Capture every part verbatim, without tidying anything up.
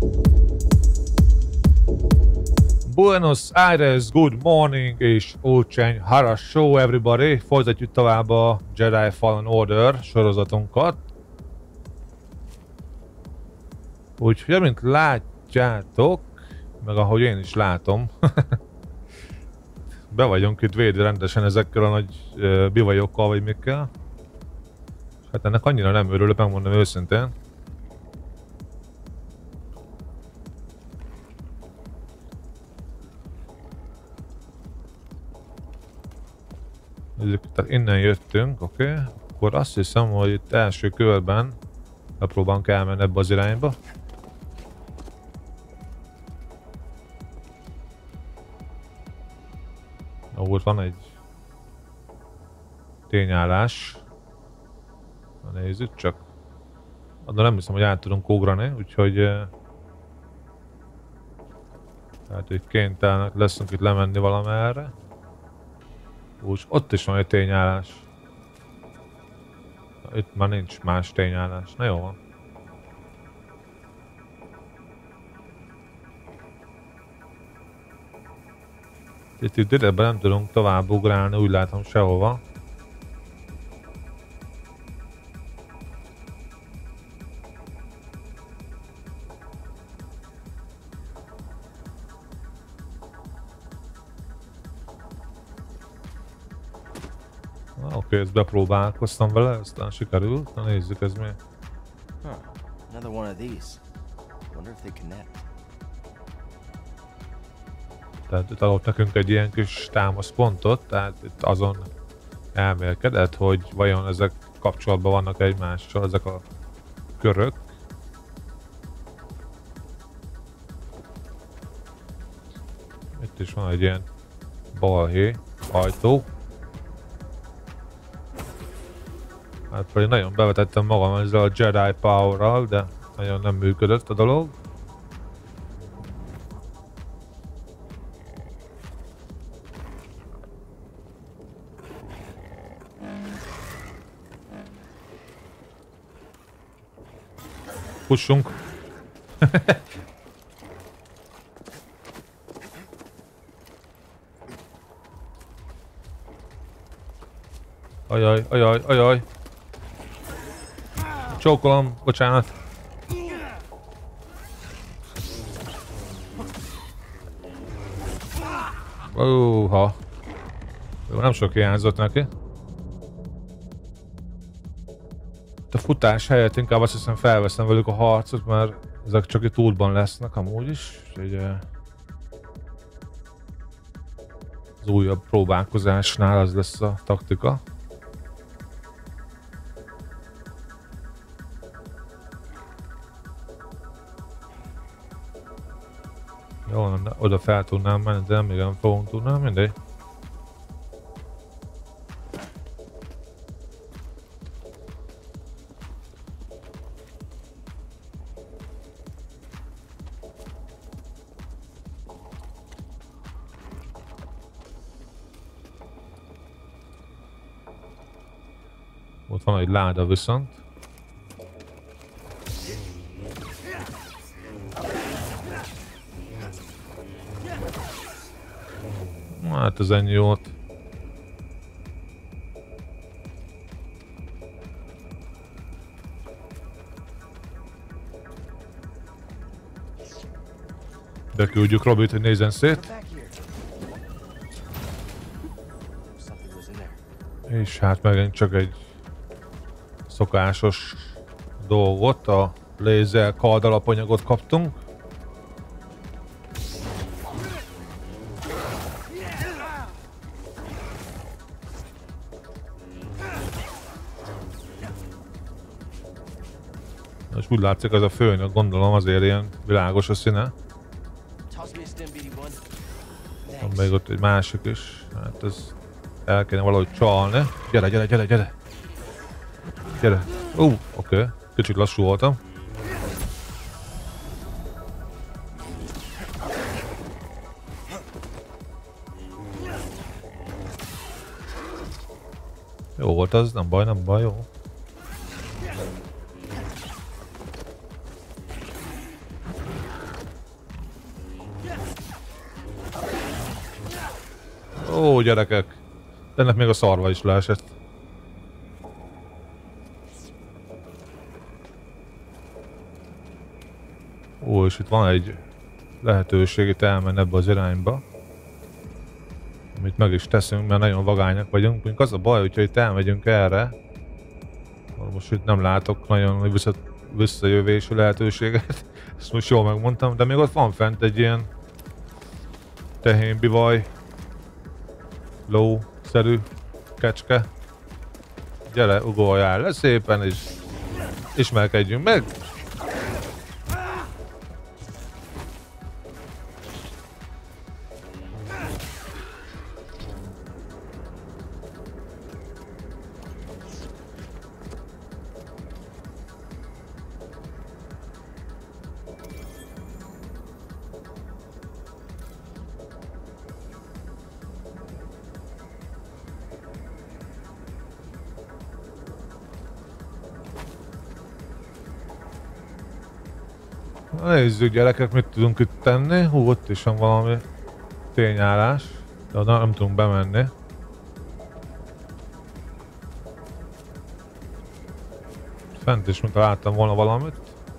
Buenos Aires, good morning és Olcseny Haras Show everybody! Folytatjuk tovább a Jedi Fallen Order sorozatunkat. Úgyhogy amint látjátok, meg ahogy én is látom, be vagyunk itt védve rendesen ezekkel a nagy uh, bivajokkal vagy mikkel. Hát ennek annyira nem örülök, megmondom őszintén. Tehát innen jöttünk, oké? Okay. Akkor azt hiszem, hogy itt első körben bepróbálunk elmenni ebbe az irányba. Ó, ott van egy tényállás. Na nézzük csak. De nem hiszem, hogy át tudunk ugrani, úgyhogy... Tehát, hogy kénytelenek leszünk itt lemenni valamerre. Úgy, ott is van egy tényállás. Itt már nincs más tényállás. Na jó van. Itt itt idebben nem tudunk tovább ugrálni, úgy látom sehova. Oké, okay, ezt bepróbálkoztam vele, aztán sikerült. Na nézzük, ez mi. Huh. Another one of these. Wonder if they connect. Tehát itt adott nekünk egy ilyen kis támaszpontot, tehát itt azon elmélkedett, hogy vajon ezek kapcsolatban vannak egymással, ezek a körök. Itt is van egy ilyen balhé ajtó. Hát pedig nagyon bevetettem magam ezzel a Jedi Power-ral, de nagyon nem működött a dolog. Pussunk! Ajaj, ajaj, ajaj! Csókolom, bocsánat. Óha. Jó, nem sok hiányzott neki. A futás helyett inkább azt hiszem felveszem velük a harcot, mert ezek csak itt útban lesznek amúgy is. Úgyhogy az újabb próbálkozásnál az lesz a taktika. Jó, oda fel tudnám menni, de még nem fogunk tudni, mindegy. Ott van egy láda viszont. Hát ez ennyi jót. Beküldjük Robit, hogy nézzen szét. És hát megint csak egy szokásos dolgot, a lézer kard alapanyagot kaptunk. És úgy látszik, az a főnök, gondolom azért ilyen világos a színe. Van még ott egy másik is, hát ez el kéne valahogy csalni. Gyere, gyere, gyere, gyere! Gyere! Ó, uh, oké, okay. Kicsit lassú voltam. Jó volt az, nem baj, nem baj, jó. Ó, gyerekek! Ennek még a szarva is leesett. Ó, és itt van egy lehetőség itt elmenni ebbe az irányba. Amit meg is teszünk, mert nagyon vagányak vagyunk. Mondjuk az a baj, hogyha itt elmegyünk erre. Most itt nem látok nagyon vissza, visszajövési lehetőséget. Ezt most jól megmondtam, de még ott van fent egy ilyen tehénbivaj, ló-szerű kecske. Gyere, ugoljál le szépen, és ismerkedjünk meg! Na, nézzük gyerekek, mit tudunk itt tenni. Hú, ott is van valami tényállás, de oda nem tudunk bemenni. Fent is, mint láttam volna valamit.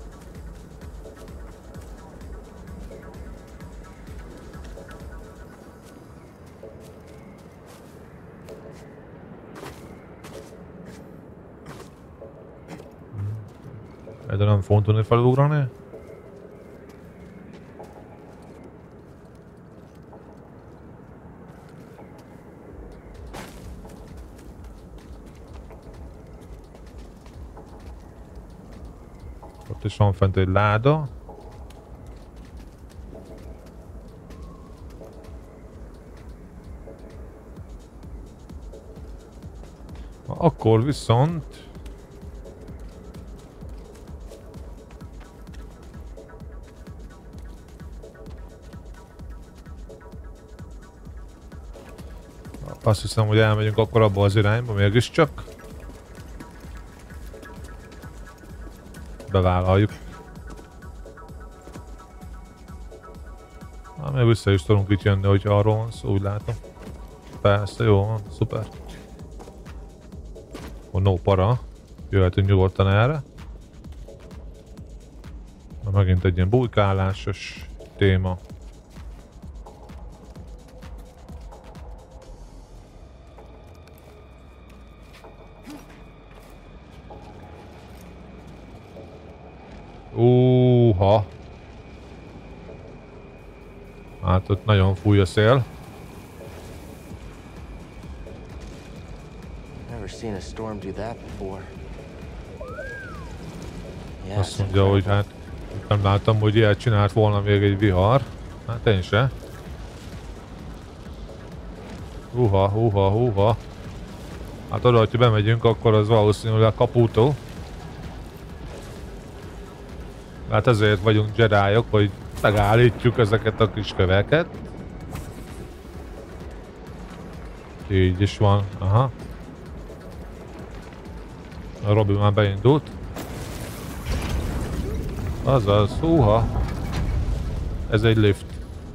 De nem fogom tudni felugrani. Ott is van fent egy láda. Akkor viszont azt hiszem, hogy elmegyünk akkor abba az irányba, mégiscsak. Bevállaljuk. Na, még vissza is tudunk itt jönni, hogyha arról van szó, úgy látom. Persze, jó van, szuper. Oh, no para. Jöhetünk nyugodtan erre. Na, megint egy ilyen bujkálásos téma. Úha! Hát ott nagyon fúj a szél. Azt mondja, hogy hát nem láttam, hogy ilyet csinált volna még egy vihar. Hát én se. Húha, húha, húha. Hát oda, hogyha bemegyünk, akkor az valószínűleg kaputó. Hát ezért vagyunk Jediok, hogy megállítjuk ezeket a kis köveket. Így is van, aha. A Robi már beindult. Azaz, húha. Ez egy lift.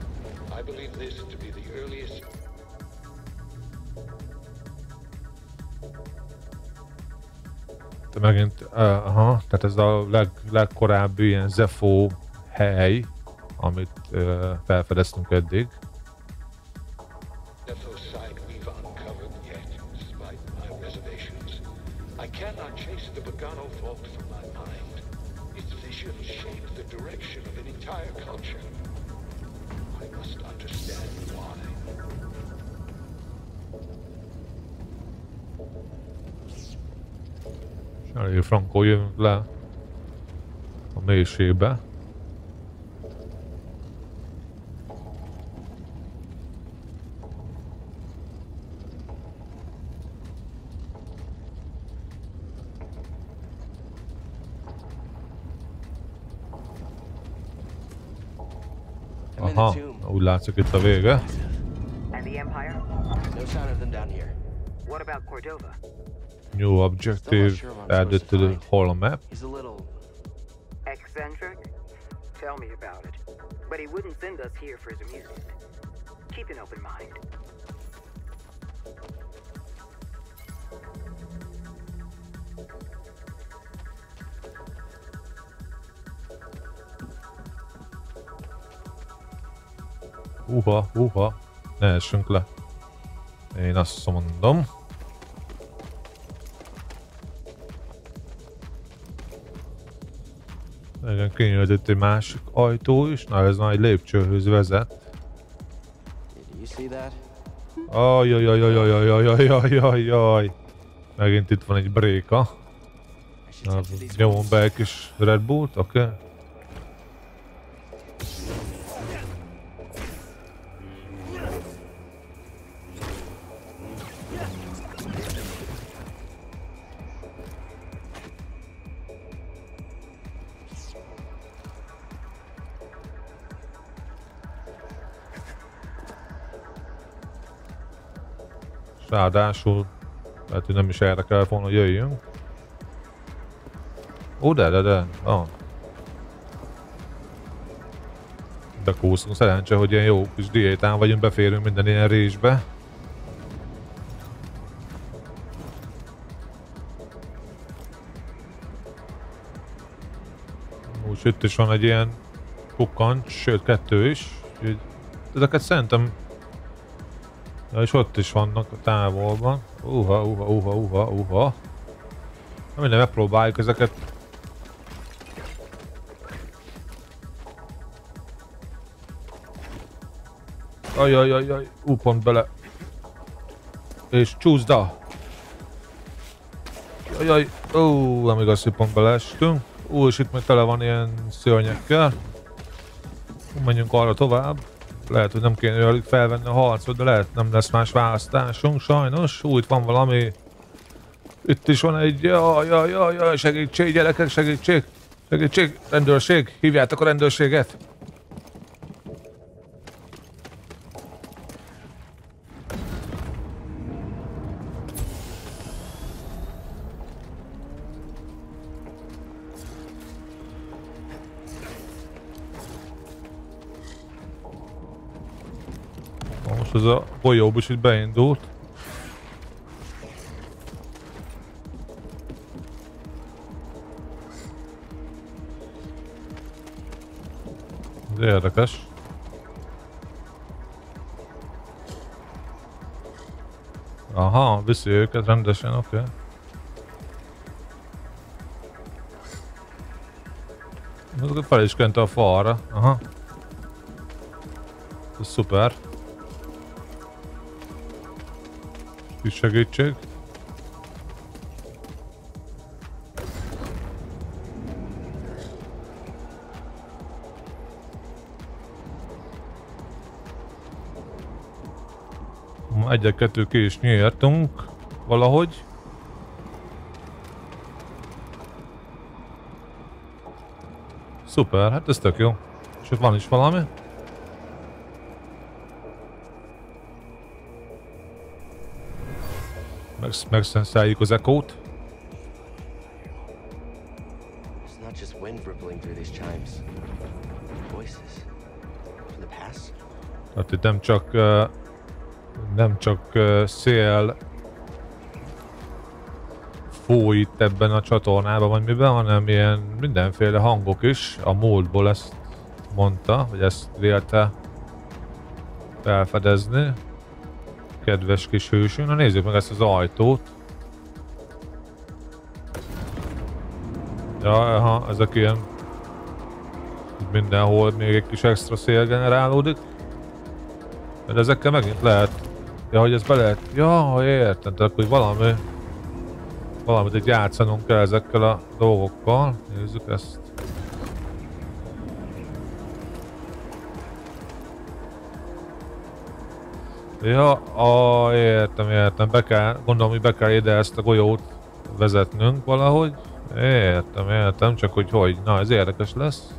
De megint, uh, aha, tehát ez a leg, legkorábbi ilyen Zeffo hely, amit uh, felfedeztünk eddig. Elég frankó jövünk le a mélységbe. Aha, úgy látszik itt a vége. New objective added to the whole map. He's a little eccentric. Tell me about it. But he wouldn't send us here for his amusement. Keep an open mind. Uha, uha. Ne essünk le. Én azt mondom. Igen, kinyílt egy másik ajtó is. Na, ez már egy lépcsőhöz vezet. Did you see that? Ajajajajajajajajajajajaj. Megint itt van egy bréka. I should take to these Nyomom woods. be egy kis Red Bullt, oké? Okay. Ráadásul lehet, hogy nem is erre kell volna, hogy jöjjünk. Ó, de, de, de. Ah. Bekúszunk. Szerencse, hogy ilyen jó kis diétán vagyunk, beférünk minden ilyen résbe. Úgy, itt is van egy ilyen kukkancs, sőt kettő is. Úgyhogy ezeket szerintem... Ja, és ott is vannak a távolban. Uha, uha, uha, uha, uha. Na minden, megpróbáljuk ezeket. Ajajajaj, ú, pont bele. És csúszda. Jajjaj, ó, nem igaz, hogy pont beleestünk. Ú, és itt még tele van ilyen szörnyekkel. Menjünk arra tovább. Lehet, hogy nem kéne velük felvenni a harcot, de lehet nem lesz más választásunk, sajnos. Ú, itt van valami. Itt is van egy... Jaj, jaj, jaj, jaj, segítség, gyerekek, segítség! Segítség, rendőrség, hívjátok a rendőrséget! Most ez a bolyóbb is itt beindult. Ez érdekes. Aha, viszi őket rendesen, oké. Okay. Azokat fel is kente a falra, aha. Ez szuper. Kis segítség. Egyet-kettő ki is nyertünk valahogy. Szuper, hát ez tök jó. És ott van is valami. Megszenszálljuk az ekót. It's not just wind rippling through these chimes. Voices from the past. Tehát itt nem csak uh, nem csak uh, szél fúj itt ebben a csatornában vagy miben, hanem ilyen mindenféle hangok is. A múltból ezt mondta, hogy ezt vélte felfedezni. Kedves kis hősünk. Na nézzük meg ezt az ajtót. Ja, aha, ezek ilyen... Mindenhol még egy kis extra szél generálódik. De ezekkel megint lehet... Ja, hogy ez be lehet... Ja, értem, tehát hogy valami... Valamit itt játszanunk kell ezekkel a dolgokkal. Nézzük ezt. Ja, a, értem, értem, be kell, gondolom, hogy be kell ide ezt a golyót vezetnünk valahogy. Értem, értem, csak hogy hogy, na ez érdekes lesz.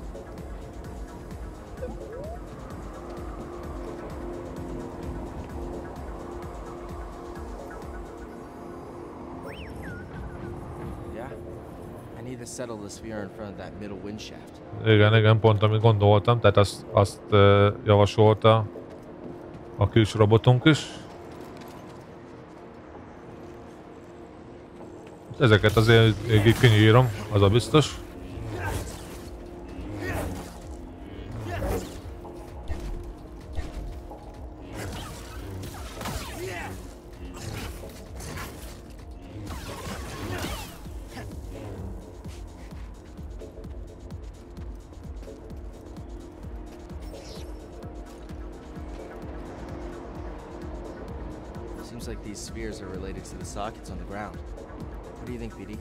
Yeah? I need to settle the sphere in front of that middle wind shaft. Igen, igen, pont amit gondoltam, tehát azt, azt uh, javasolta a kis robotunk is. Ezeket azért így kinyírom, az a biztos. Seems like these spheres are related to the sockets on the ground. What do you think, P D?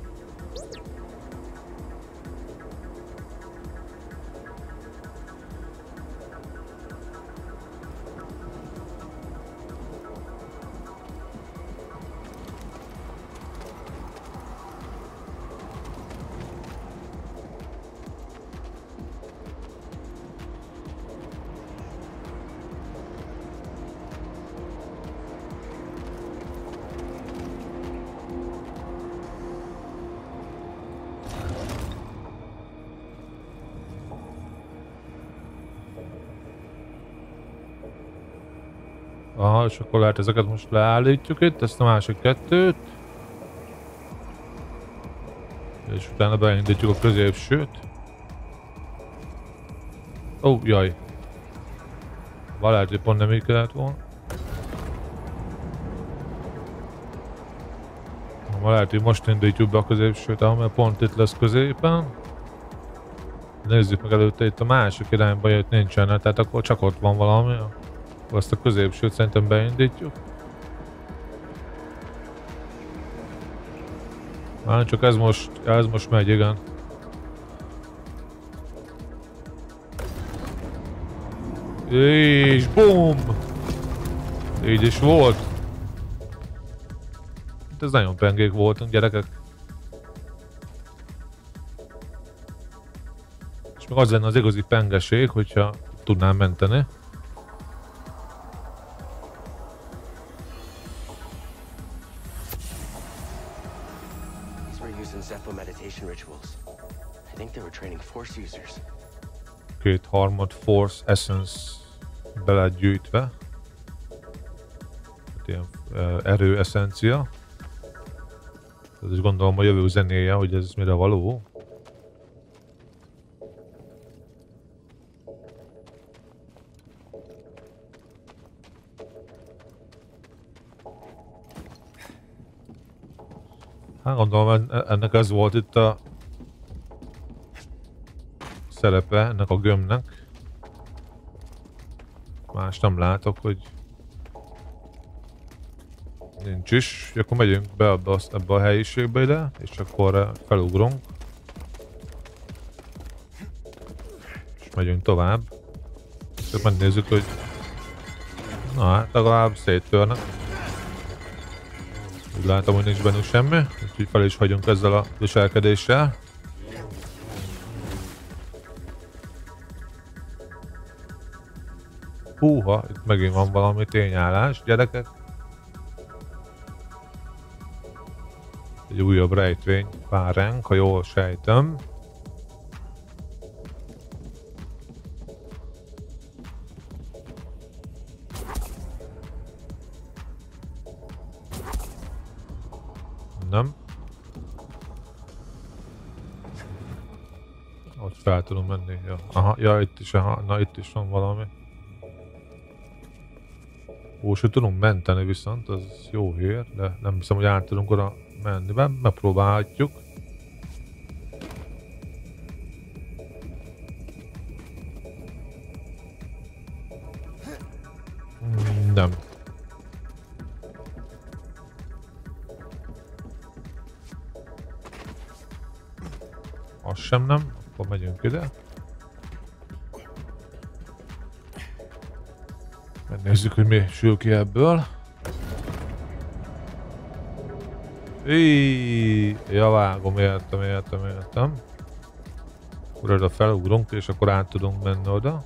Aha, és akkor lehet ezeket most leállítjuk itt, ezt a másik kettőt. És utána beindítjuk a középsőt. Ó, oh, jaj. Lehet, hogy pont nem így kellett volna. Lehet, hogy most indítjuk be a középsőt, mert pont itt lesz középen. Nézzük meg előtte itt a másik irányba, hogy itt nincsen, tehát akkor csak ott van valami. Azt a középsőt szerintem beindítjuk. Már csak ez most, ez most megy, igen. És BOOM! Így is volt. Ez nagyon pengék voltunk, gyerekek. És meg az lenne az igazi pengeség, hogyha tudnám menteni. Két harmad Force Essence be lett gyűjtve. Hát ilyen uh, erő essencia. Ez is gondolom a jövő zenéje, hogy ez mire való. Hát gondolom ennek ez volt itt a szerepe, ennek a gömbnek. Más nem látok, hogy nincs is. Akkor megyünk be ebbe a, ebbe a helyiségbe ide, és akkor felugrunk. És megyünk tovább. És akkor megnézzük, hogy na hát legalább széttörnek. Úgy látom, hogy nincs bennük semmi, úgyhogy fel is hagyunk ezzel a viselkedéssel. Húha, itt megint van valami tényállás, gyerekek. Egy újabb rejtvény vár ránk, ha jól sejtem. Nem. Ott fel tudom menni. Ja. Aha, ja, itt is, aha, na itt is van valami. Ó, se tudunk menteni viszont, az jó hír, de nem hiszem, hogy át tudunk oda menni, be, megpróbálhatjuk. Mm, nem. Az sem nem, akkor megyünk ide. Megnézzük, hogy mi sül ki ebből. Íííí, ja, vágom, értem, értem, értem. Akkor oda felugrunk, és akkor át tudunk menni oda.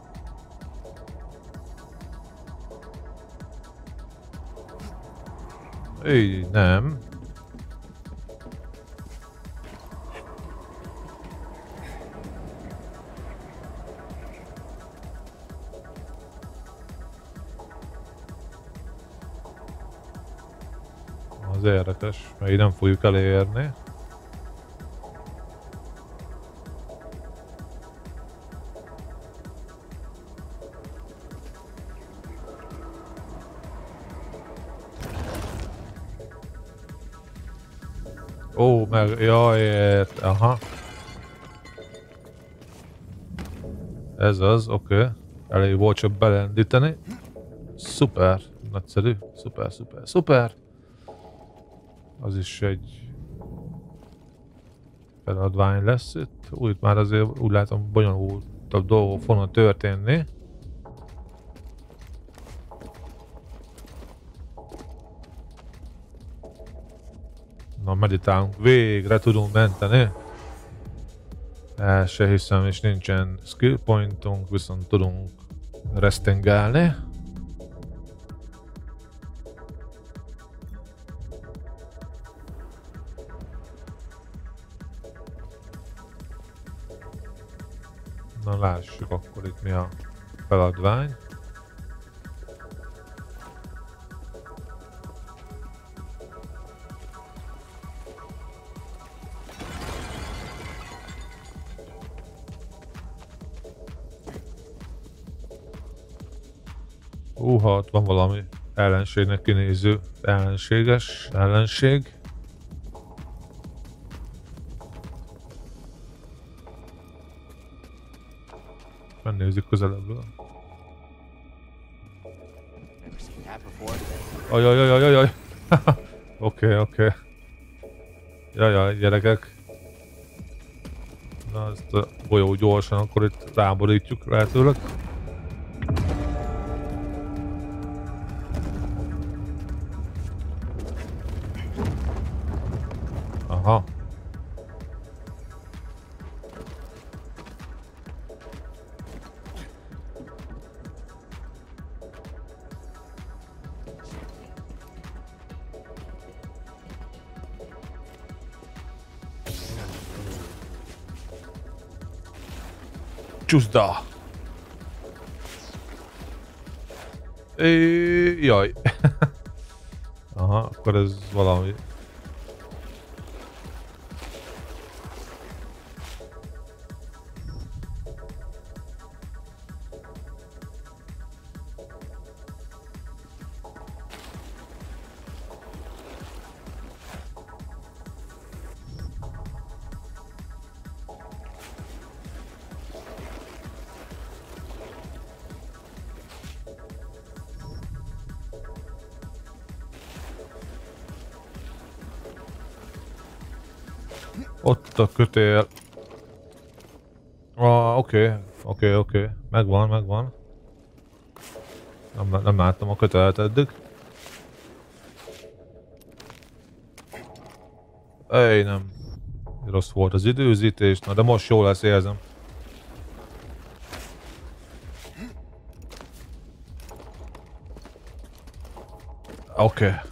Így, nem. Az érdekes, mert így nem fogjuk elérni. Ó, meg, jaj, ért, aha. Ez az, oké. Okay. Elég volt csak belendíteni. Szuper, nagyszerű. Szuper, szuper, szuper. Az is egy feladvány lesz itt. Úgy már azért úgy látom bonyolultabb dolgok fognak történni. Na, meditálunk. Végre tudunk menteni. El se hiszem, és nincsen skill pointunk, viszont tudunk restingálni. Na, lássuk akkor itt mi a feladvány. Húha, ott van valami ellenségnek kinéző ellenséges ellenség. Megnézzük közelebből. Ajajajajajaj. Oké, oké. Jajaj, gyerekek. Na, ezt a golyó gyorsan akkor itt ráborítjuk lehetőleg. Aha. Csúszda! É, jaj. Aha, akkor ez valami. Ott a kötél. Ah, oké, okay. oké, okay, oké. Okay. Megvan, megvan. Nem, nem láttam a kötelet eddig. Ej, nem. Rossz volt az időzítés, na de most jó lesz, érzem. Oké. Okay.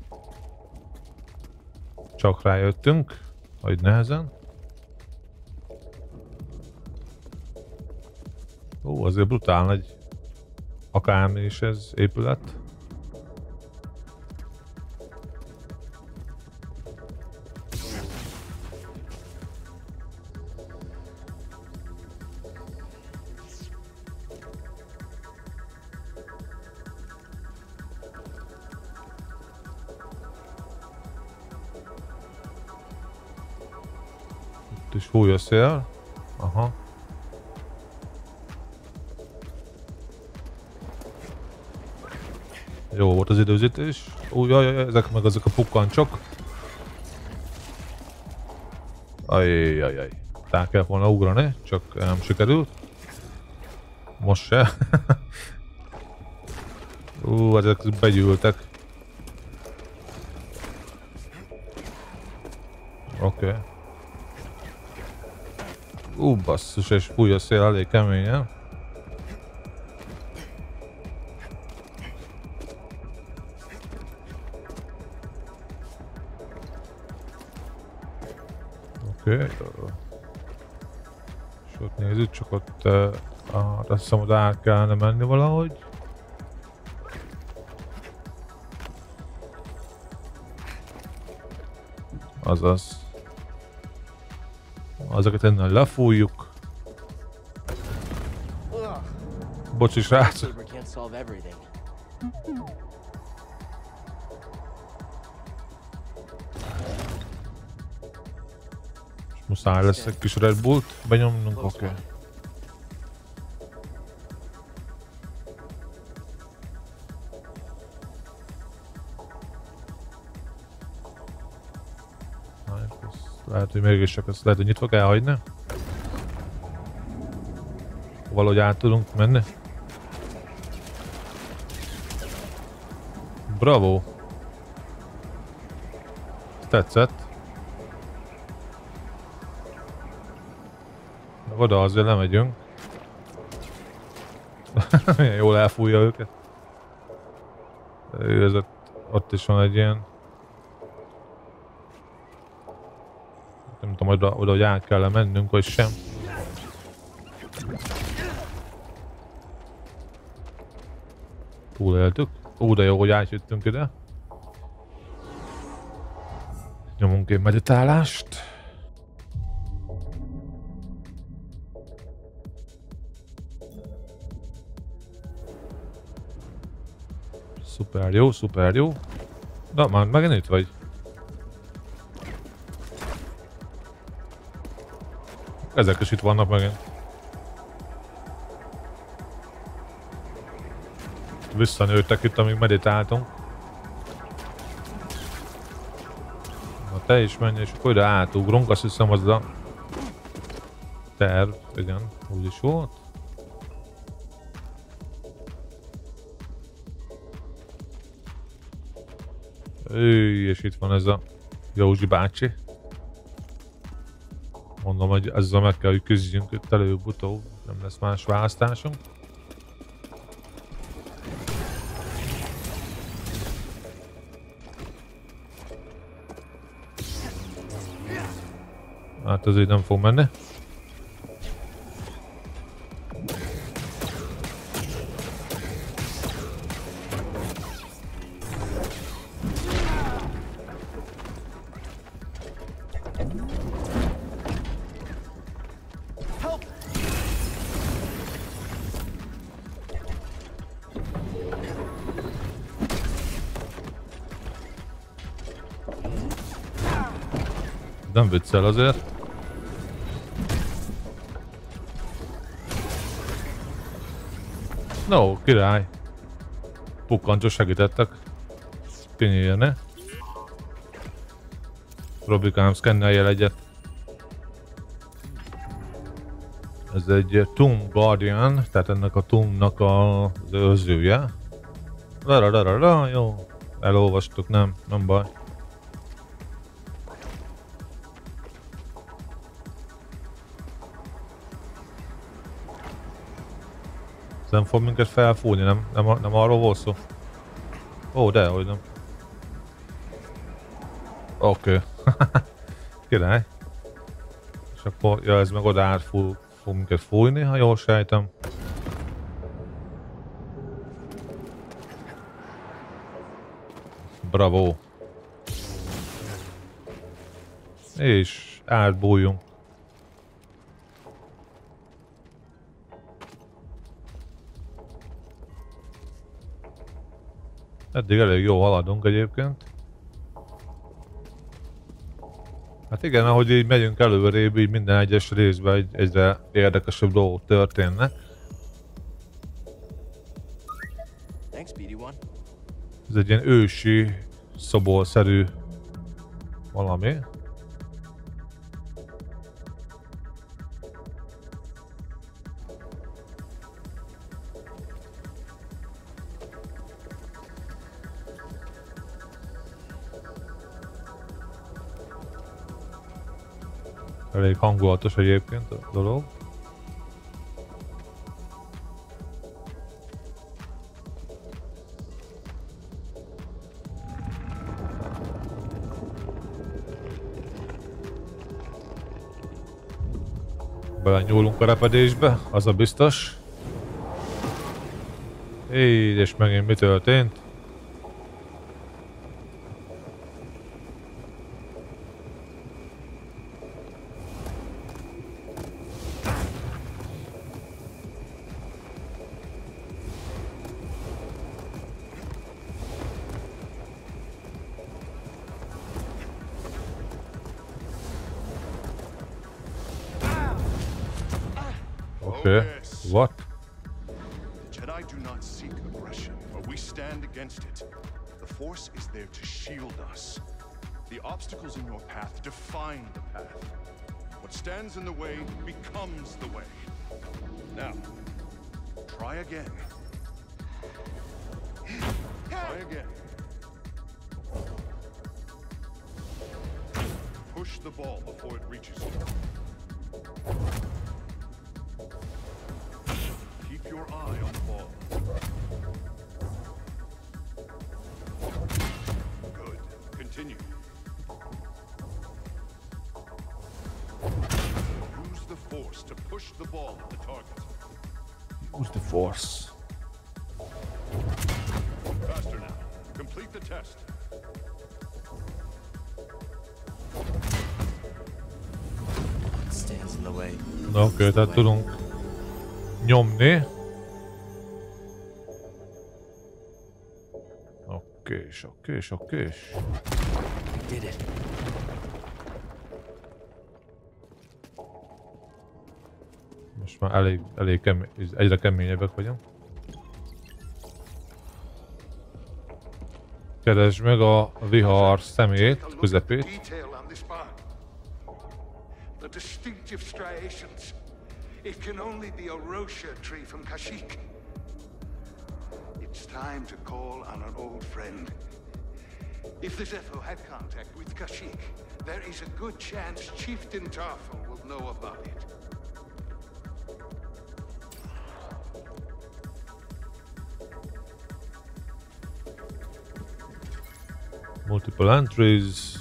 Csak rájöttünk. Hogy nehezen. Ó, azért brutál nagy akármi is ez épület. És fúj a szél. Aha. Jó volt az időzítés. Új, jaj, jaj, ezek meg ezek a pukkancsok. Ajjajjaj. Rá kell volna ugrani, csak nem sikerült. Most se. Ú, ezek begyűltek. Oké. Okay. Ú, basszus, és fúj a szél elég keményen. Oké. Okay. És ott nézzük, csak ott uh, azt hiszem, hogy át kellene menni valahogy. Azaz. Azokat innen lefújjuk. Bocsi, srác. És muszáj lesz egy kis Red Bullt benyomnunk, oké. Okay. Lehet, hogy mégis csak ezt lehet, hogy nyitva kell hagyni. Valahogy át tudunk menni. Bravo! Tetszett. Oda azért lemegyünk. Milyen jól elfújja őket. Ez ott, ott is van egy ilyen. Nem tudom, oda, oda hogy át kell mennünk, vagy sem. Túléltük. Ó, de jó, hogy átjöttünk ide. Nyomunk egy meditálást. Szuper jó, szuper jó. Na, már megint itt vagy. Ezek is itt vannak megint. Visszanőttek itt, amíg meditáltunk. Na te is menj, és akkor ide átugrunk, azt hiszem az a terv, igen, úgy is volt. Őj, és itt van ez a Józsi bácsi. Mondom, hogy ezzel meg kell, hogy küzdjünk itt előbb-utóbb, nem lesz más választásunk. Hát ez így nem fog menni. Nem viccel azért. No, király. Pukkancsos segítettek kinyílni. Robikám, szkennelje egyet. Ez egy Tomb Guardian, tehát ennek a Tombnak az őrzője. Rarararara, jó. Elolvastuk, nem, nem baj. Nem fog minket felfújni, nem, nem, nem arról volt szó. Ó, de, hogy nem. Oké. Okay. Király. És akkor, ja, ez meg oda át fog, fog minket fújni, ha jól sejtem. Bravo. És átbújjunk. Eddig elég jó haladunk egyébként. Hát igen, ahogy így megyünk előrébb, így minden egyes részben egy, egyre érdekesebb dolgok történnek. Ez egy ilyen ősi, szobolszerű valami. Elég hangulatos egyébként a dolog. Belenyúlunk a repedésbe, az a biztos. Így, és megint mi történt? Okay. What? Jedi do not seek aggression, but we stand against it. The Force is there to shield us. The obstacles in your path define the path. What stands in the way becomes the way. Now, try again. Try again. Push the ball before it reaches you. Keep your eye on the ball. Good. Continue. Use the force to push the ball at the target. Use the force. Faster now. Complete the test. It stands in the way. Na oké, tehát tudunk nyomni. Okkés, okkés, okkés. We did it. Most már elég, elég kemény, egyre keményebbek vagyunk. Keresd meg a vihar szemét, közepét. Detail on this bark. The distinctive striations. It can only be a Rosia tree from Kashyyyk. It's time to call on an old friend. If the Zepho had contact with Kashyyyk, there is a good chance Chieftain Tarful will know about it. Multiple entries.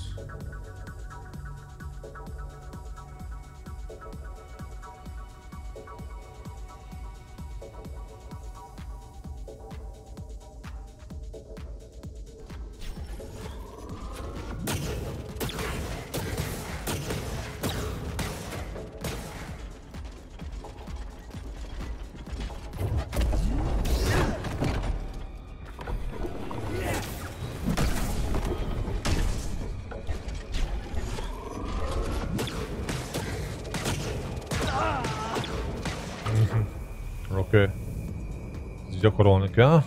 Oké. Okay. Ezt gyakorolni kell.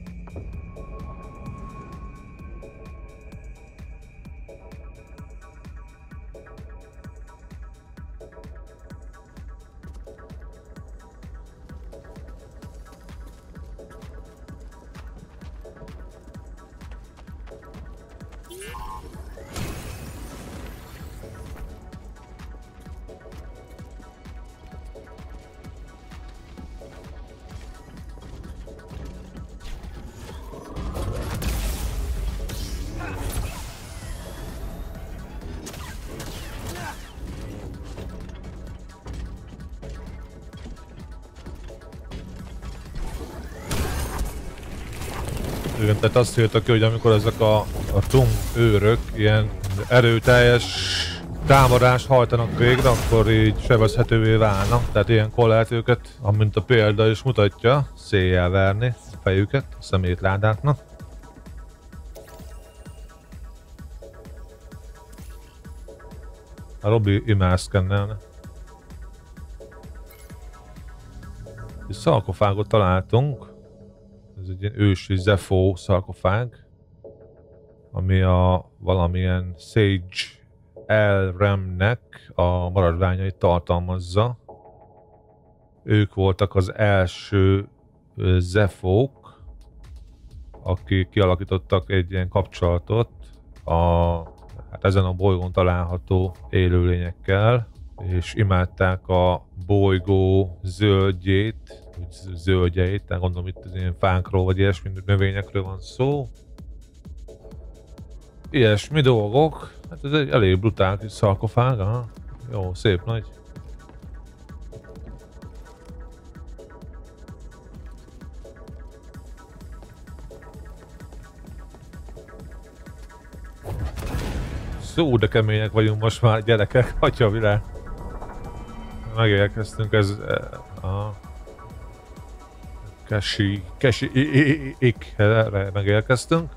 Igen, tehát azt írtak ki, hogy amikor ezek a, a Tum őrök ilyen erőteljes támadást hajtanak végre, akkor így sebezhetővé válnak. Tehát ilyenkor lehet őket, amint a példa is mutatja, széjjel verni a fejüket a szemétládáknak. A Robi imád szkennelne. Egy szarkofágot találtunk. Ez egy ilyen ősi Zepho szarkofág, ami a valamilyen Sage Elremnek a maradványait tartalmazza. Ők voltak az első Zephók, akik kialakítottak egy ilyen kapcsolatot a hát ezen a bolygón található élőlényekkel, és imádták a bolygó zöldjét, zöldjeit, tehát gondolom itt az ilyen fánkról vagy ilyesmi növényekről van szó. Ilyesmi dolgok, hát ez egy elég brutál kis szarkofág, aha. Jó, szép nagy. Szó, de kemények vagyunk most már, gyerekek, atya a világ. Megérkeztünk, ez... Aha. Kesi... Kesi-ik-re megérkeztünk.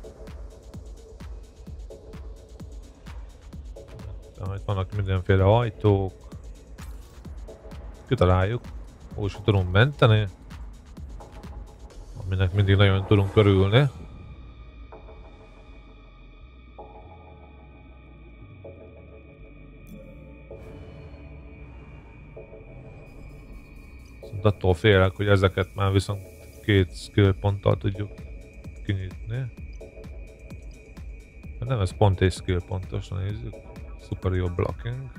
Itt vannak mindenféle ajtók. Kitaláljuk. Úgy sem tudunk menteni. Aminek mindig nagyon tudunk örülni. attól félek, hogy ezeket már viszont két skill ponttal tudjuk kinyitni. Nem, ez pont egy skill pontos, nézzük. Superior blocking.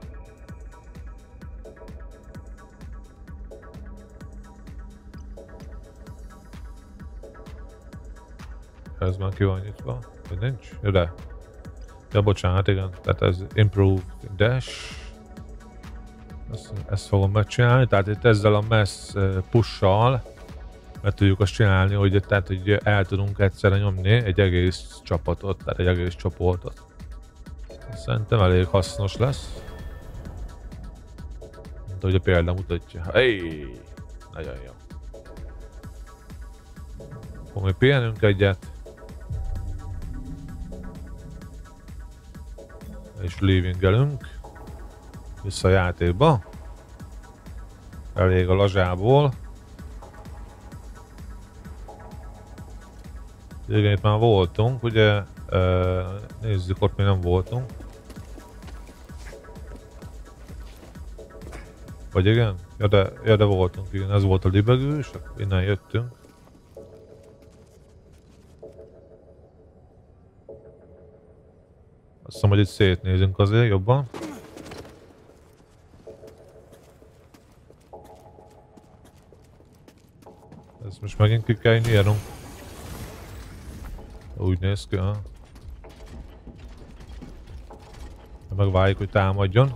Ez már ki van nyitva, vagy nincs? Ja, de. Ja, bocsánat, igen. Tehát ez improved dash. Ezt, ezt fogom megcsinálni, tehát itt ezzel a mass push-sal meg tudjuk azt csinálni, hogy, tehát, hogy el tudunk egyszerre nyomni egy egész csapatot, tehát egy egész csoportot. Szerintem elég hasznos lesz. Mint ahogy a példa mutatja. Hey! Nagyon jó. Akkor még pihenünk egyet. És leavingelünk. Vissza a játékba. Elég a lazsából. Igen, itt már voltunk, ugye? Nézzük, ott mi nem voltunk. Vagy igen? Ja de, ja, de voltunk, igen, ez volt a libegő, és innen jöttünk. Azt hiszem, hogy itt szétnézünk azért jobban. Ezt most megint ki kell nyírnunk. Úgy néz ki, ha? Megvárjuk, hogy támadjon.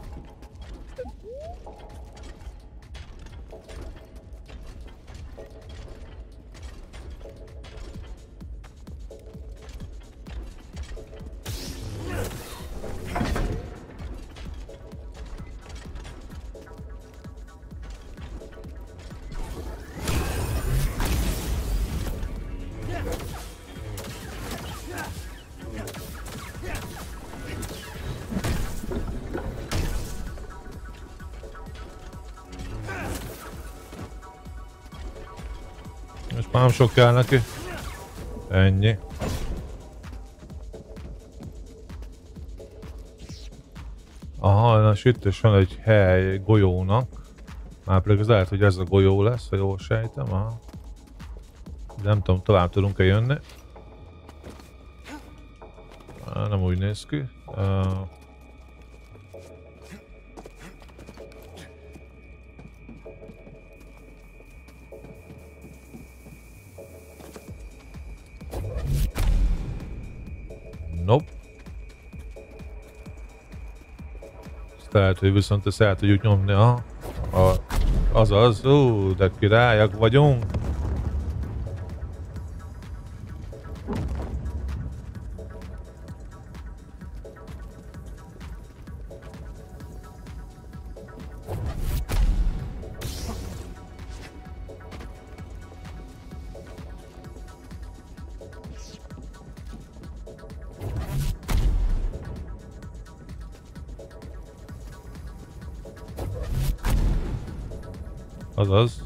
Most már nem sok kell neki. Ennyi. Aha, na sütős van egy hely golyónak. Már pedig az lehet, hogy ez a golyó lesz, ha jól sejtem. Aha. De nem tudom, tovább tudunk-e jönni. Nem úgy néz ki. Uh... Nope. Ezt lehet, hogy viszont ezt el tudjuk nyomni, aha. A, azaz, ú, de királyak vagyunk. Azaz.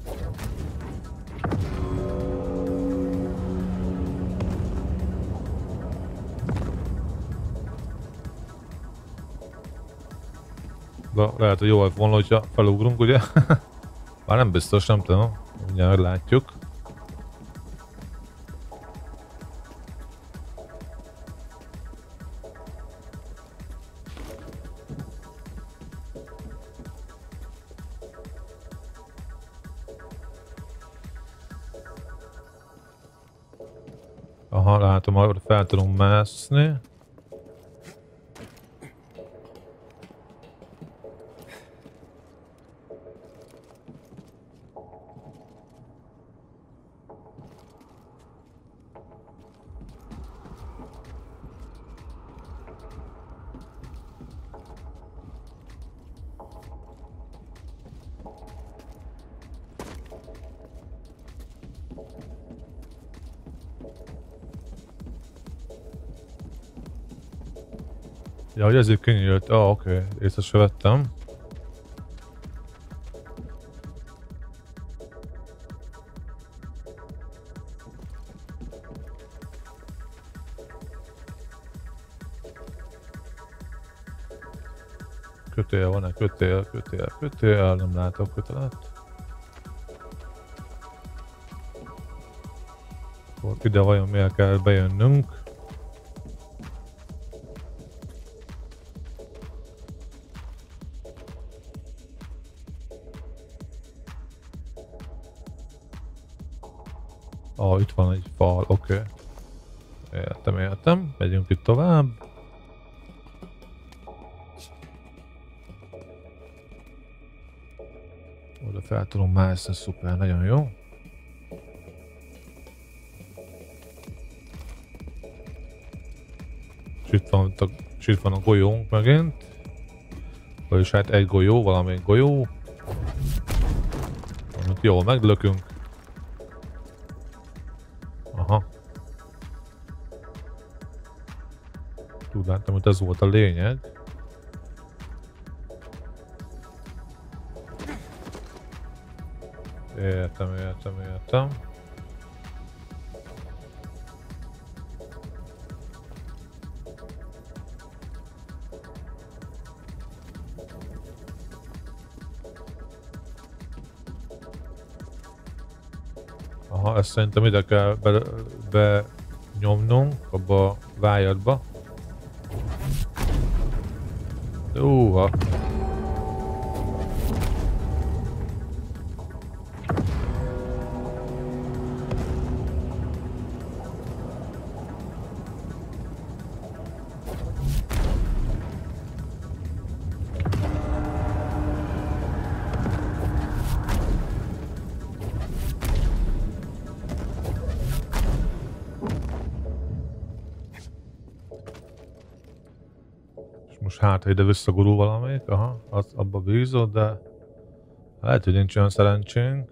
De lehet, hogy jó lett volna, hogyha felugrunk, ugye? Már nem biztos, nem tudom. Mindjárt látjuk. Aha, látom, hogy fel tudunk mászni. Ja, hogy ezért kinyílt. Ah, oké, okay. Észre se vettem. Kötél van-e? Kötél, kötél, kötél. Nem látok kötelet. Akkor ide vajon miért kell bejönnünk? Ah, itt van egy fal, oké. Okay. Értem, értem. Megyünk itt tovább. Oda fel tudom mászni, szuper, nagyon jó. És itt van, a, és itt van a golyónk megint. Vagyis hát egy golyó, valamelyik golyó. Amit jól meglökünk. Aha. Tudnáltam, hogy ez volt a lényeg. Értem, értem, értem. Aha, ezt szerintem ide kell be, be nyomnunk abba a vájadba. Úha! Most hát ide visszagurul valamelyik, aha, az abba bízott, de lehet, hogy nincs olyan szerencsénk.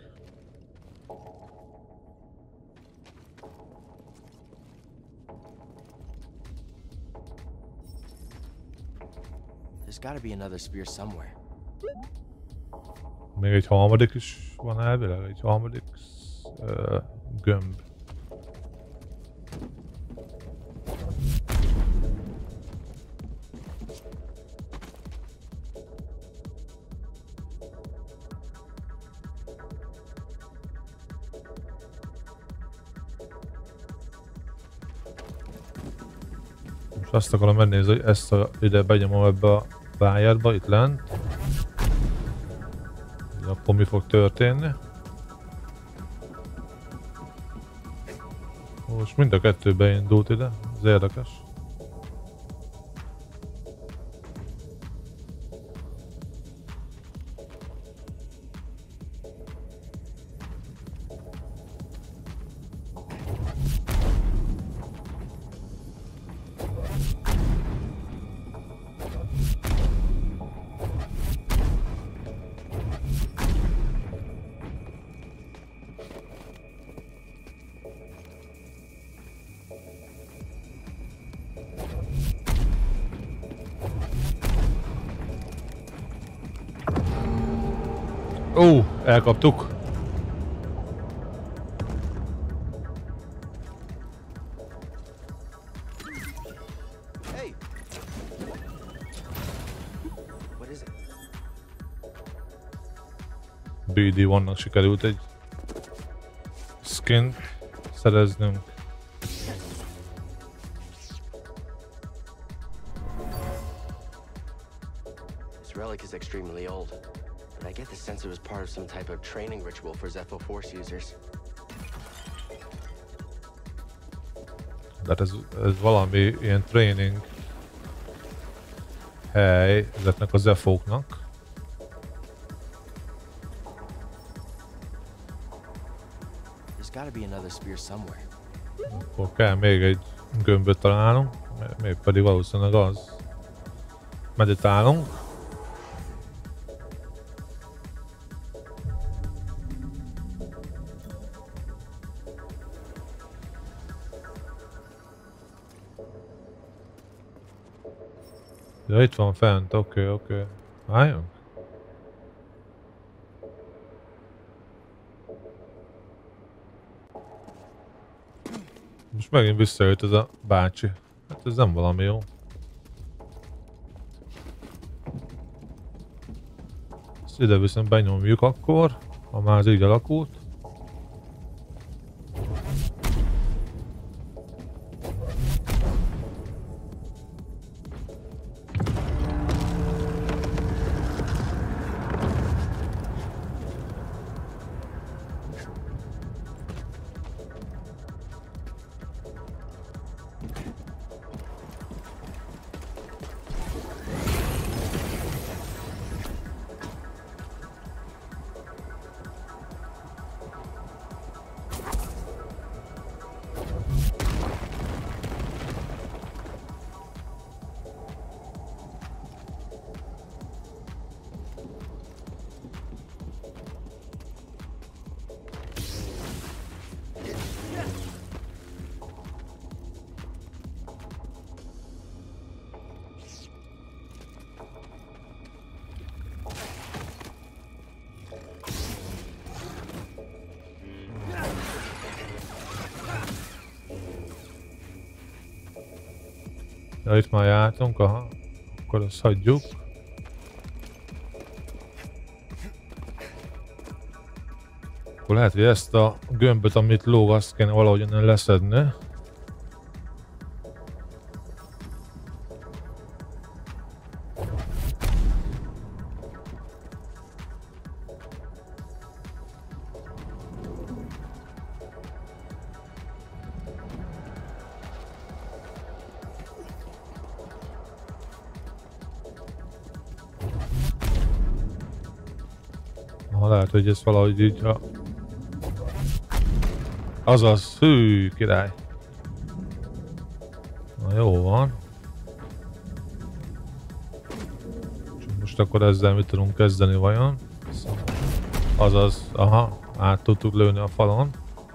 There's gotta be another spear somewhere. Még egy harmadik is van elvileg, egy harmadik uh, gömb. Azt akarom megnézni, hogy ezt a, ide benyomom ebbe a pályádba, itt lent. Akkor mi fog történni? Most mind a kettő beindult ide, ez érdekes. Ó, elkaptuk. Hey. What is it? bé dé egy-nak sikerült egy skint szereznünk. This relic is extremely old. I get the sense it was part of some type of training ritual for Zepho Force users. Tehát ez, ez valami ilyen training hely ezeknek a Zephóknak. There's gotta be another spear somewhere. Akkor kell még egy gömböt találnunk, még pedig valószínűleg az. Meditálunk. Ja, itt van fent, oké, okay, oké. Okay. Álljunk? Most megint visszajött ez a bácsi. Hát ez nem valami jó. Ezt ide viszont benyomjuk akkor, ha már ez így alakult. Ja, itt már jártunk, aha. Akkor azt hagyjuk. Akkor lehet, hogy ezt a gömböt, amit lóg, azt kéne valahogy innen leszedni. Ha lehet, hogy ez valahogy így... Ha... Azaz, hű, király! Na jó van. És most akkor ezzel mit tudunk kezdeni vajon? Azaz, aha, át tudtuk lőni a falon.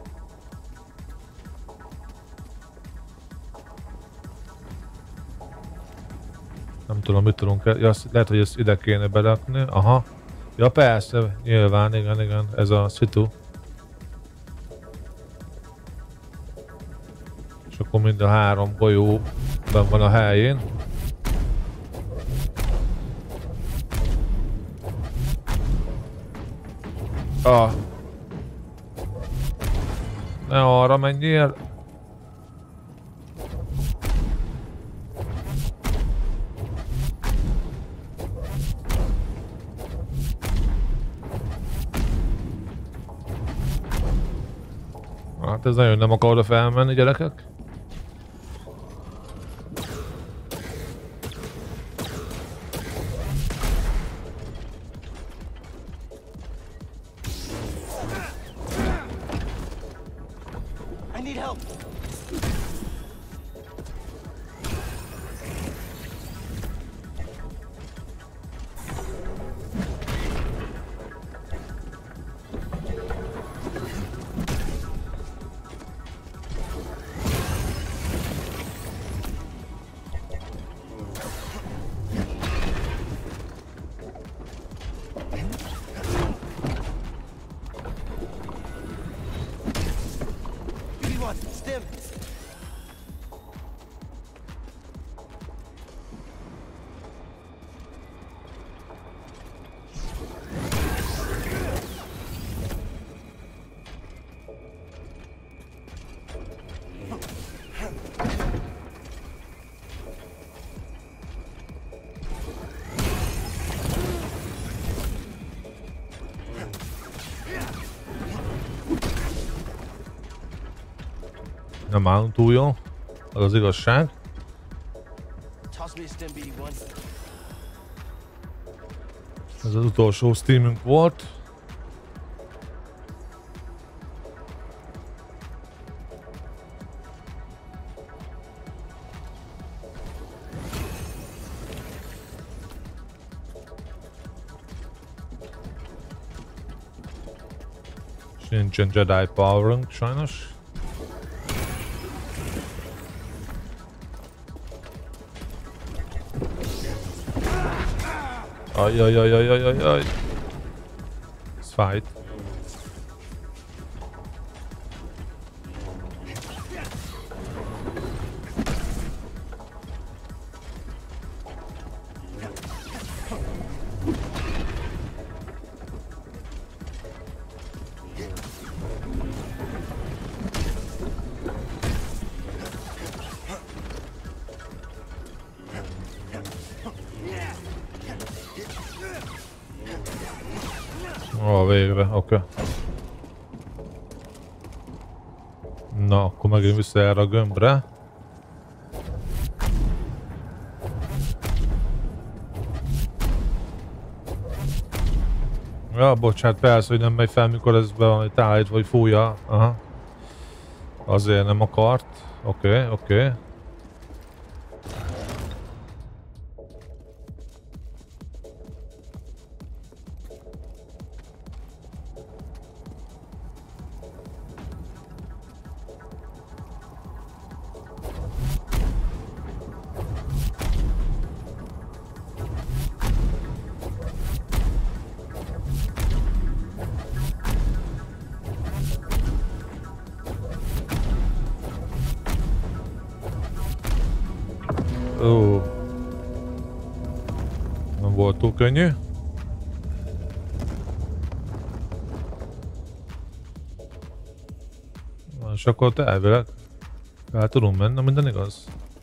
Nem tudom, mit tudunk, ja, lehet, hogy ezt ide kéne berakni, aha. Ja persze, nyilván, igen, igen, ez a szitu. És akkor mind a három golyó benn van a helyén. Ah. Ne arra menjél! Hát ez nagyon nem akar oda felmenni, gyerekek. I need help. Stim. Nem állunk túl jó, az az igazság. Ez az utolsó Steamünk volt. És nincsen Jedi Powerünk sajnos. Ajajajajajajaj. Ez fájt. Ó, végre, oké. Okay. Na, akkor megint vissza erre a gömbre. Ja, bocsánat, persze, hogy nem megy fel, mikor ez be van, hogy tállít, vagy fújja. Aha. Azért nem akart. Oké, okay, oké. Okay. Ó. Nem volt túl könnyű. És akkor ott elvileg el tudunk menni, minden igaz?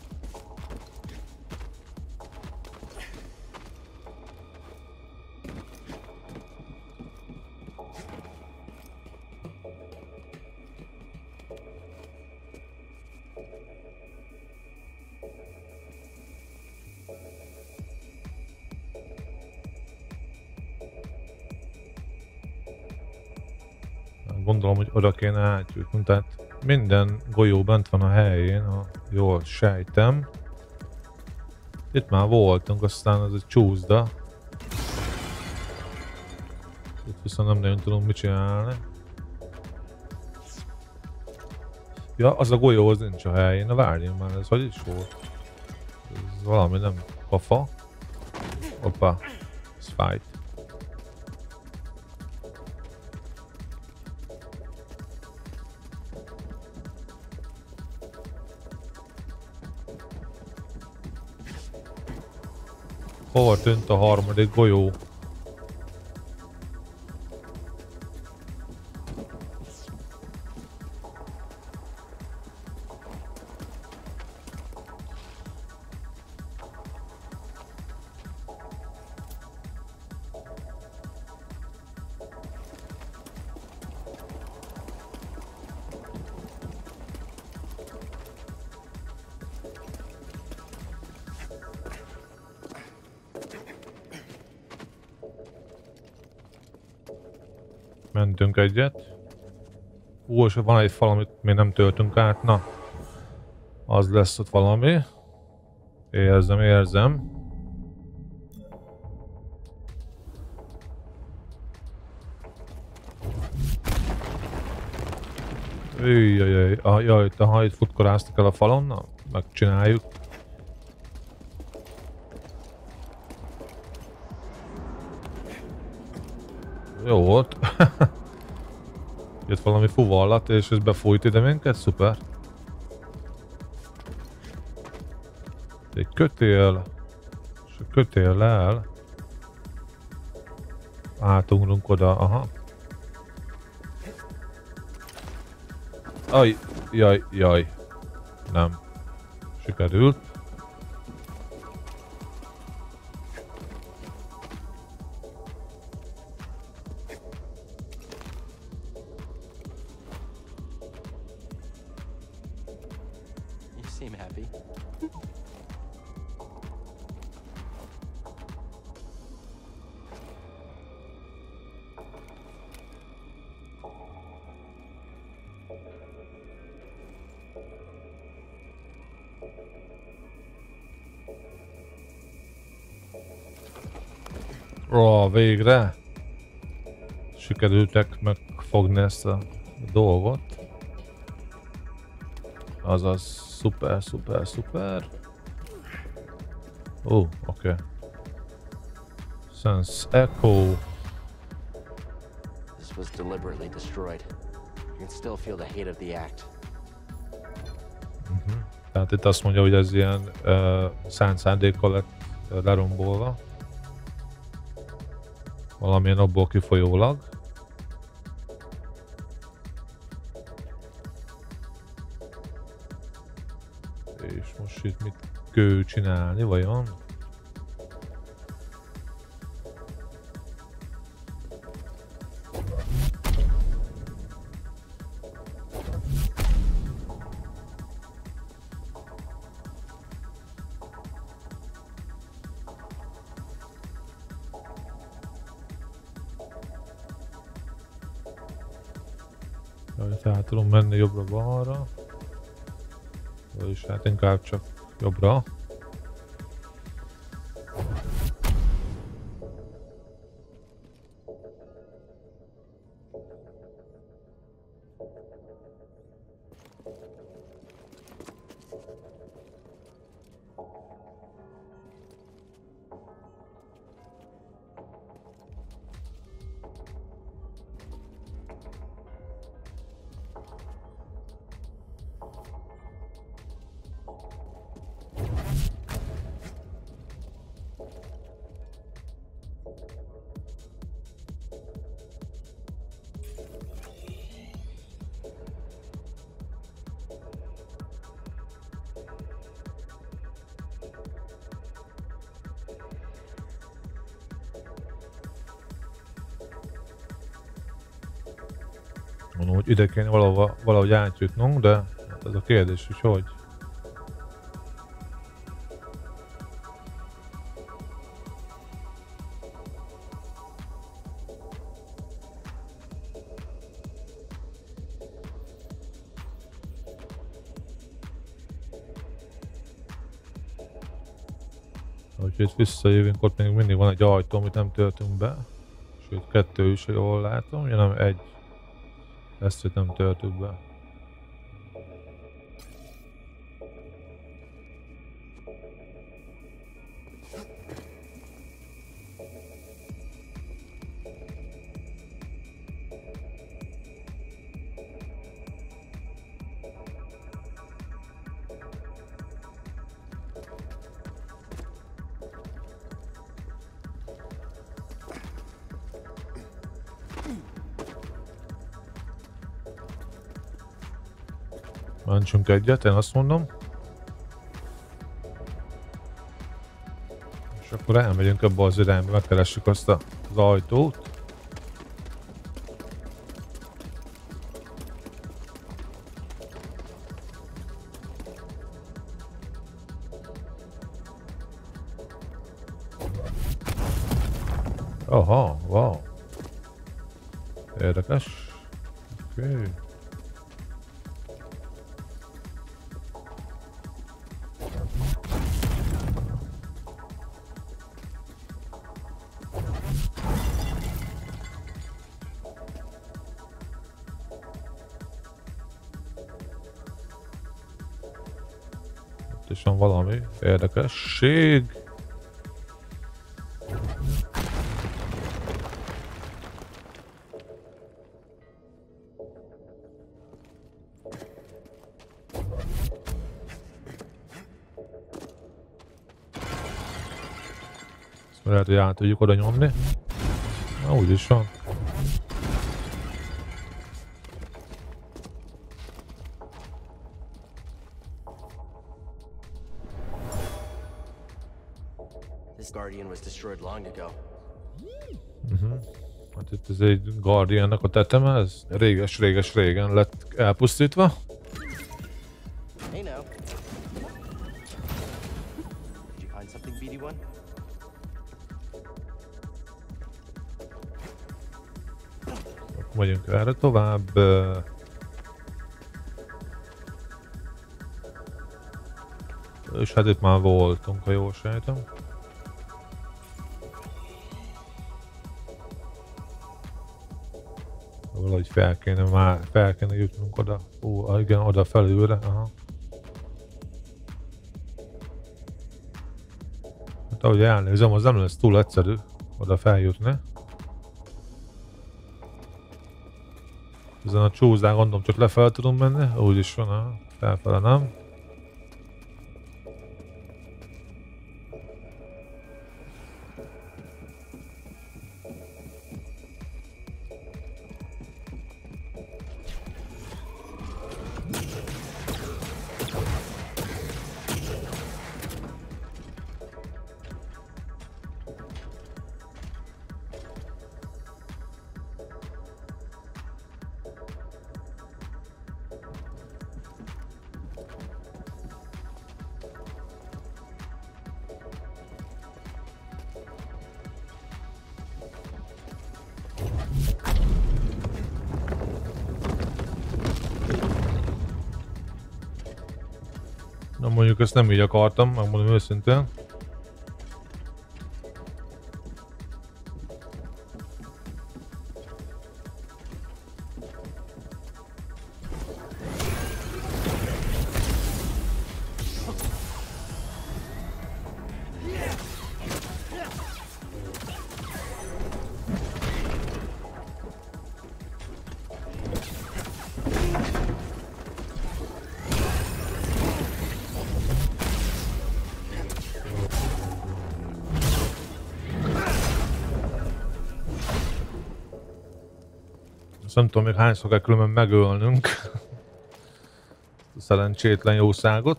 Gondolom, hogy oda kéne átjutni, tehát minden golyó bent van a helyén, ha jól sejtem. Itt már voltunk, aztán ez egy csúszda. Itt viszont nem nagyon tudunk mit csinálni. Ja, az a golyó az nincs a helyén, na várjunk már, ez hogy is volt? Ez valami nem kafa. Hoppá, ez fájt. Hova tűnt a harmadik golyó? Mentünk egyet. Ú, és van egy fal, amit még nem töltünk át. Na, az lesz ott valami. Érzem, érzem. Jajjajjaj, ah, jaj, ha itt futkoráztak el a falon, na, megcsináljuk. Jó volt. Jött valami fuvallat és ez befújt ide minket, szuper. Egy kötél. És a kötéllel átugrunk oda, aha. Aj, jaj, jaj. Nem. Sikerült. Seem happy. Ó, végre sikerültek megfogni ezt a dolgot. Azaz, szuper, szuper, szuper. Ó, oké. Okay. Sense Echo. This was deliberately destroyed. You can still feel the hate of the act. Uh-huh. Tehát itt azt mondja, hogy ez ilyen uh, szánt szándékkal lett uh, lerombolva. Valamilyen abból kifolyólag. És most itt mit kell csinálni, vajon? Tehát tudom menni jobbra-balra. Vagyis hát inkább csak jobbra. Mondom, hogy ide kéne valahova, valahogy átjutnunk, de hát ez a kérdés, hogy hogy. Hogyha itt visszajövünk, ott még mindig van egy ajtó, amit nem töltünk be. Sőt, kettő is, jól látom, ugye nem egy. Ezt nem töltük be. Mentsünk egyet, én azt mondom. És akkor elmegyünk ebbe az irányba, megkeressük azt az ajtót. Aha, wow. Érdekes. Oké. Okay. És van valami érdekesség. Ezt lehet, hogy át tudjuk oda nyomni. Na, úgyis van. Guardian was destroyed long ago. Uh-huh. Hát itt ez egy Guardiannak a teteme, ez réges-réges régen lett elpusztítva. Hey now. Did you find something, B D one? Megyünk erre tovább. És hát itt már voltunk, ha jól sejtem. Valahogy fel kéne már, fel kéne jutnunk oda. Ó, igen, oda felülre, aha. Hát ahogy elnézem, az nem lesz túl egyszerű oda feljutni. Ezen a csúzdán gondolom csak lefele tudom menni, úgy is van, aha. Felfele nem. Na mondjuk ezt nem így akartam, megmondom őszintén. Nem tudom még hányszor kell különben megölnünk a szerencsétlen jószágot.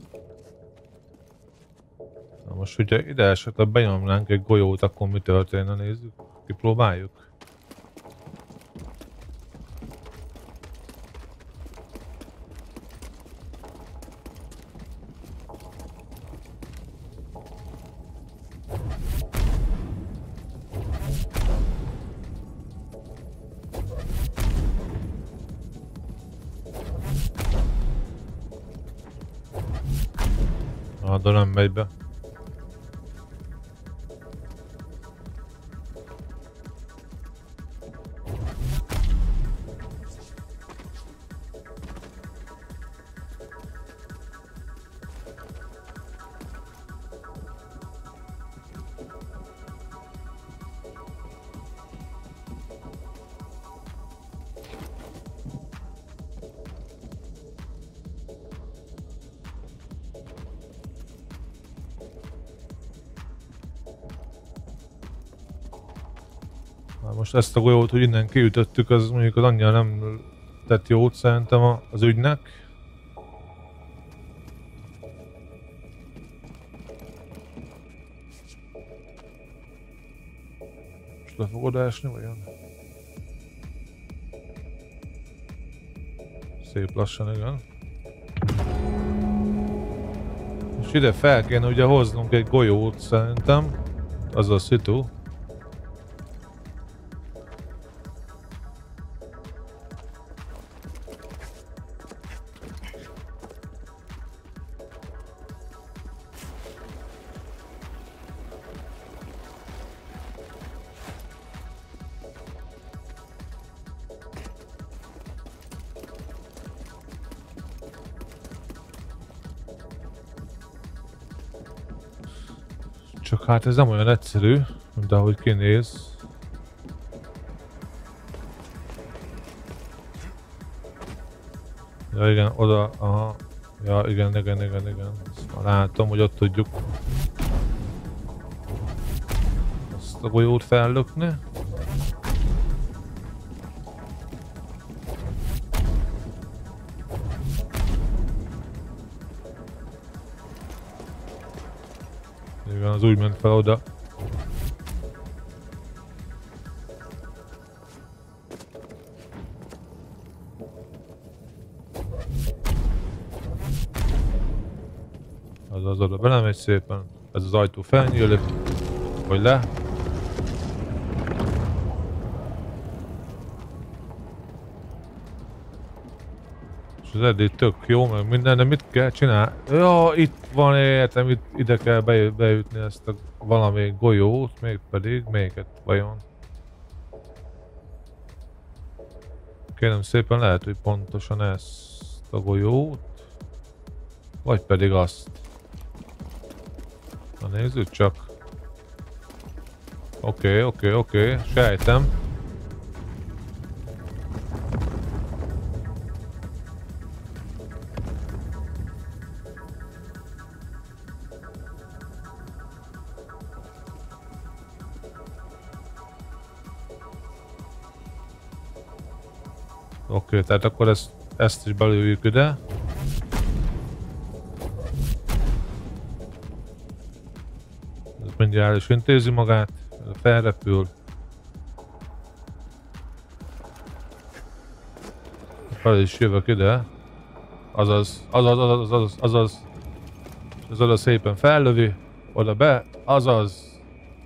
Na most ugye ide esetleg benyomnánk egy golyót, akkor mi történne, nézzük, kipróbáljuk. Na, de nem megy be. Most ezt a golyót, hogy innen kiütöttük, az mondjuk az annyira nem tett jót szerintem az ügynek. Most le fogod esni, vagy olyan? Szép lassan, igen. És ide fel kéne ugye hoznunk egy golyót szerintem. Az a szitu. Csak hát ez nem olyan egyszerű, mint ahogy kinéz. Ja igen, oda, aha. Ja igen, igen, igen, igen. Ezt már látom, hogy ott tudjuk azt a golyót fellökni. Igen, az úgy ment fel oda. Az az oda belemegy szépen. Ez az ajtó felnyílik. Vagy le. És az eddig tök jó, meg minden, de mit kell csinálni? Ja, itt van, értem, itt ide kell beütni ezt a valami golyót, mégpedig melyiket vajon? Kérem szépen, lehet, hogy pontosan ezt a golyót, vagy pedig azt. Na nézzük csak. Oké, oké, oké, sejtem. Oké, okay, tehát akkor ezt, ezt is belőjük ide. Ez mindjárt is intézi magát, felrepül. Fel is jövök ide. Azaz, azaz, azaz, azaz, azaz. Ez oda szépen fellövi, oda be, azaz.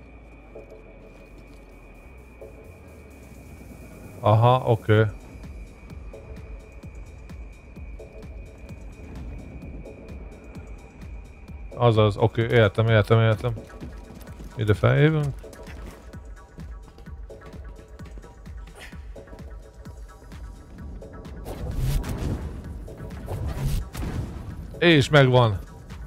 Aha, oké. Okay. Azaz, oké, okay, értem, értem, értem. Ide feljövünk. És megvan.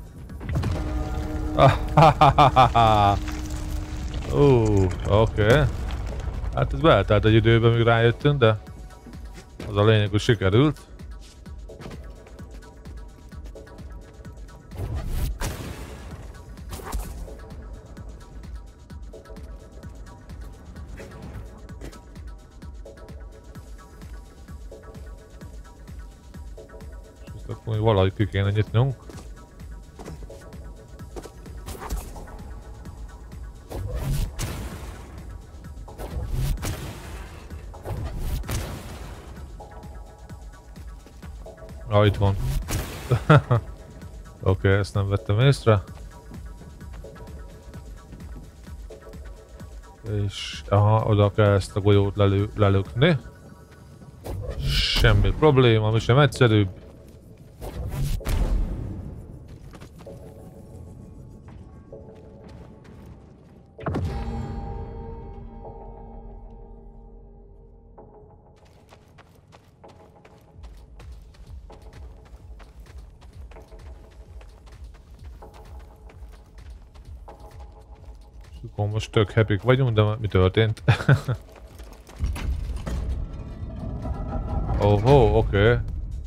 Ó, oké. Okay. Hát ez beltelt egy időben, míg rájöttünk, de az a lényeg, hogy sikerült. Valahogy ki kéne nyitnunk. Ah, itt van. Oké, okay, ezt nem vettem észre. És aha, oda kell ezt a golyót lelő, lelökni. Semmi probléma, mi sem egyszerűbb. Akkor most tök happy vagyunk, de mi történt? Oh, oh, oké. Okay.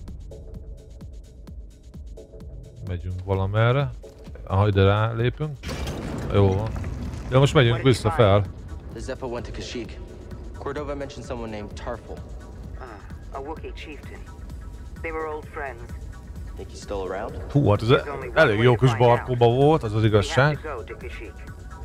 Megyünk valamerre. Aha, ide rálépünk. Jó van. Ja, most megyünk vissza fel. The Zeppo went to Kashyyyk. Cordova mentioned someone named Tarful. Ah, a Wookiee chieftain. They were old friends. Think he's still around? Hú, hát ez elég jó kis barkóba volt, az az We have igazság. to go to Kashyyyk.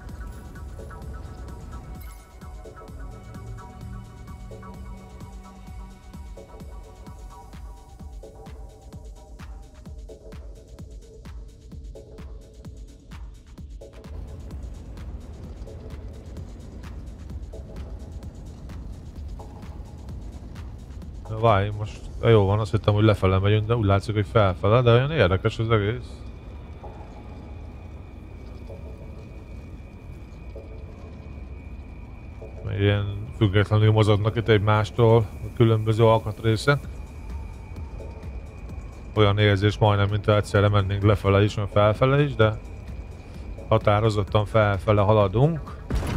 Várj, most jó van, azt hittem, hogy lefele megyünk, de úgy látszik, hogy felfele, de olyan érdekes az egész. Ilyen függetlenül mozognak itt egymástól a különböző alkatrészek. Olyan érzés majdnem, mint egyszerre mennénk lefele is, meg felfele is, de határozottan felfele haladunk.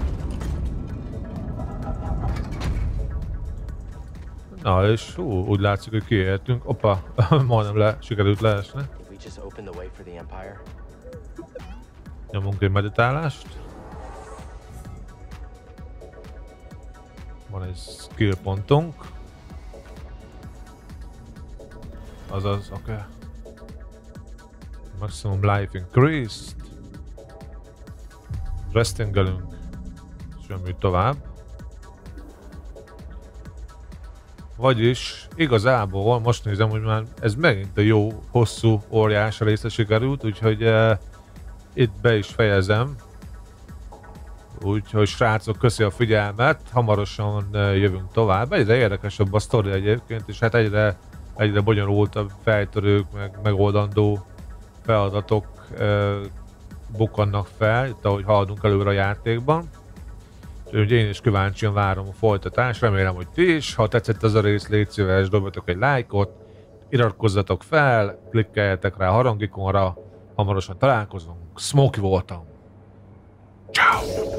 Na és hú, úgy látszik, hogy kiértünk. Oppa, majdnem le, sikerült leesni. If we just open the way for the Empire. Nyomunk egy meditálást. Van egy skill pontunk. Azaz, oké. Okay. Maximum life increased. Restingelünk. És jönjünk tovább. Vagyis igazából most nézem, hogy már ez megint a jó, hosszú, óriás része sikerült, úgyhogy uh, itt be is fejezem. Úgyhogy srácok, köszi a figyelmet, hamarosan uh, jövünk tovább. Egyre érdekesebb a sztori egyébként, és hát egyre, egyre bonyolultabb fejtörők, meg megoldandó feladatok uh, bukkannak fel, itt ahogy haladunk előre a játékban. Úgyhogy én is kíváncsian várom a folytatást, remélem, hogy ti is. Ha tetszett ez a rész, légy szíves, dobjatok egy lájkot, iratkozzatok fel, klikkeljetek rá a harangikonra, hamarosan találkozunk. Smokey voltam. Ciao.